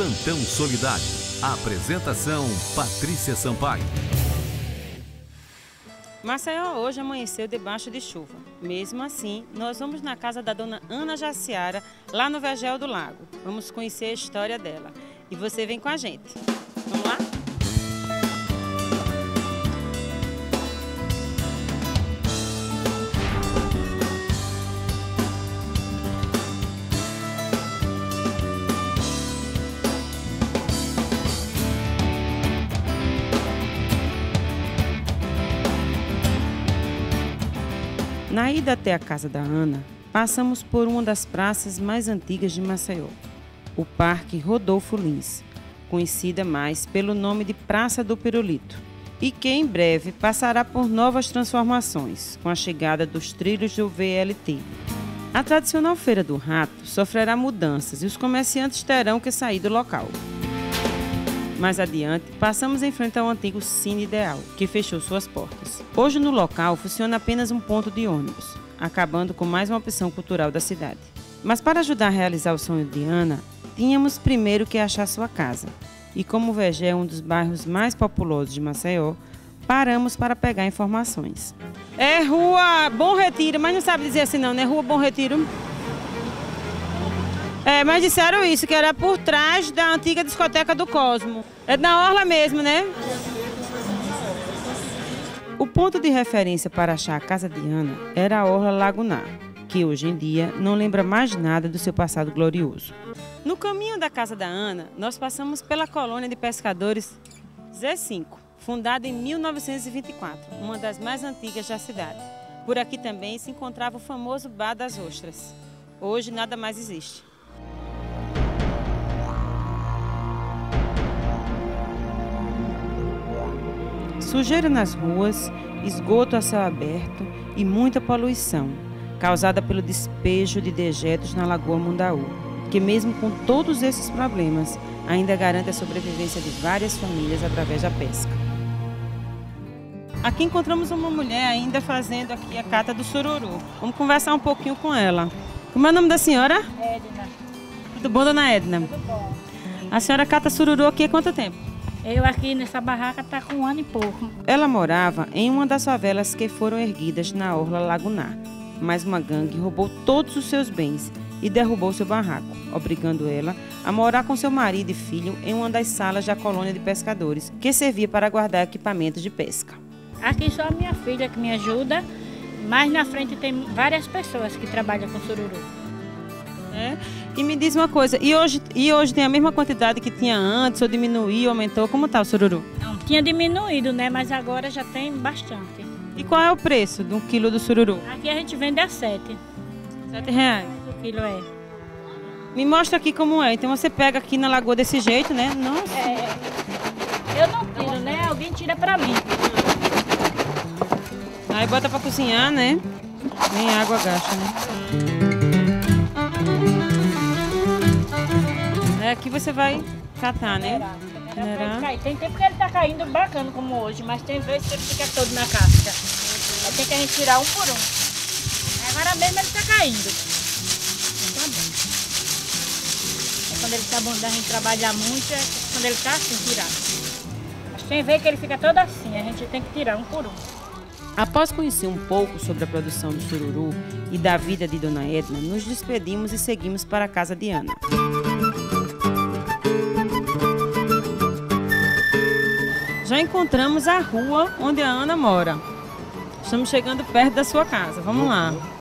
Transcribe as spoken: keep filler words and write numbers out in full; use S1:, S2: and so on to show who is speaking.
S1: Plantão Solidário. Apresentação: Patrícia Sampaio.
S2: Maceió hoje amanheceu debaixo de chuva. Mesmo assim, nós vamos na casa da dona Ana Jaciara, lá no Vergel do Lago. Vamos conhecer a história dela. E você vem com a gente. Vamos lá? Na ida até a casa da Ana, passamos por uma das praças mais antigas de Maceió, o Parque Rodolfo Lins, conhecida mais pelo nome de Praça do Pirulito, e que em breve passará por novas transformações, com a chegada dos trilhos do V L T. A tradicional Feira do Rato sofrerá mudanças e os comerciantes terão que sair do local. Mais adiante, passamos em frente ao antigo Cine Ideal, que fechou suas portas. Hoje no local funciona apenas um ponto de ônibus, acabando com mais uma opção cultural da cidade. Mas para ajudar a realizar o sonho de Ana, tínhamos primeiro que achar sua casa. E como o Vergel é um dos bairros mais populosos de Maceió, paramos para pegar informações. É Rua Bom Retiro, mas não sabe dizer assim não, né? Rua Bom Retiro. É, mas disseram isso, que era por trás da antiga discoteca do Cosmo. É na orla mesmo, né? O ponto de referência para achar a casa de Ana era a orla Lagunar, que hoje em dia não lembra mais nada do seu passado glorioso. No caminho da casa da Ana, nós passamos pela colônia de pescadores Zé cinco, fundada em mil novecentos e vinte e quatro, uma das mais antigas da cidade. Por aqui também se encontrava o famoso Bar das Ostras. Hoje nada mais existe. Sujeira nas ruas, esgoto a céu aberto e muita poluição, causada pelo despejo de dejetos na Lagoa Mundaú, que mesmo com todos esses problemas, ainda garante a sobrevivência de várias famílias através da pesca. Aqui encontramos uma mulher ainda fazendo aqui a cata do sururu. Vamos conversar um pouquinho com ela. Como é o nome da senhora?
S3: Edna.
S2: Tudo bom, dona Edna?
S3: Tudo bom.
S2: A senhora cata sururu aqui há quanto tempo?
S3: Eu aqui nessa barraca está com um ano e pouco.
S2: Ela morava em uma das favelas que foram erguidas na orla Lagunar, mas uma gangue roubou todos os seus bens e derrubou seu barraco, obrigando ela a morar com seu marido e filho em uma das salas da colônia de pescadores, que servia para guardar equipamentos de pesca.
S3: Aqui só a minha filha que me ajuda, mas na frente tem várias pessoas que trabalham com sururu.
S2: É. E me diz uma coisa, e hoje, e hoje tem a mesma quantidade que tinha antes, ou diminuiu, aumentou? Como está o sururu?
S3: Não, tinha diminuído, né? Mas agora já tem bastante.
S2: E qual é o preço de um quilo do sururu?
S3: Aqui a gente vende a sete.
S2: Sete reais.
S3: O quilo é.
S2: Me mostra aqui como é. Então você pega aqui na lagoa desse jeito, né? Nossa.
S3: É, eu não tiro, né? Alguém tira pra mim.
S2: Aí bota pra cozinhar, né? Nem água gasta, né? É, aqui você vai catar, né?
S3: Minerar. Tem tempo que ele tá caindo bacana como hoje, mas tem vezes que ele fica todo na casca. Aí tem que a gente tirar um por um. Agora mesmo ele tá caindo. Tá bom. É quando ele tá bom da gente trabalhar muito, é quando ele tá assim, tirado. Mas tem vezes que ele fica todo assim, a gente tem que tirar um por um.
S2: Após conhecer um pouco sobre a produção do sururu e da vida de dona Edna, nos despedimos e seguimos para a casa de Ana. Já encontramos a rua onde a Ana mora. Estamos chegando perto da sua casa. Vamos lá.